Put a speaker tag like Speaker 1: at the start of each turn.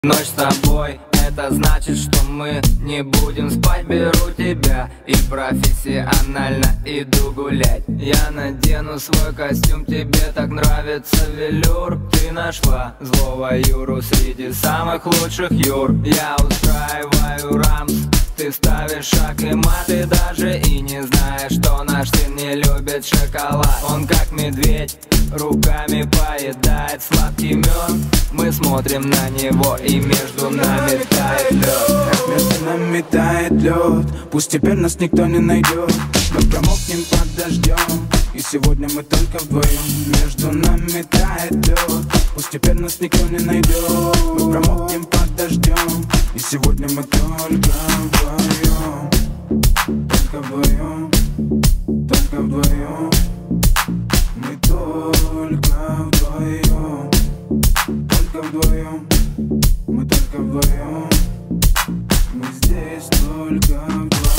Speaker 1: Ночь с тобой, это значит, что мы не будем спать. Беру тебя и профессионально иду гулять. Я надену свой костюм, тебе так нравится велюр. Ты нашла злого Юру среди самых лучших Юр. Я устраиваю рамс, ты ставишь шаг и мат. Ты даже и не знаешь, что наш сын не любит шоколад. Он как медведь, руками поедает сладкий мед. Мы смотрим на него, и между нами тает лед.
Speaker 2: Между нами тает лед. Пусть теперь нас никто не найдет. Мы промокнем под дождем, и сегодня мы только вдвоем. Между нами тает лед. Пусть теперь нас никто не найдет. Мы промокнем под дождем, и сегодня мы только вдвоем. Только вдвоем. Только вдвоем. Мы только вдвоем. Только вдвоем. Мы только вдвоем. Мы здесь только вдвоем.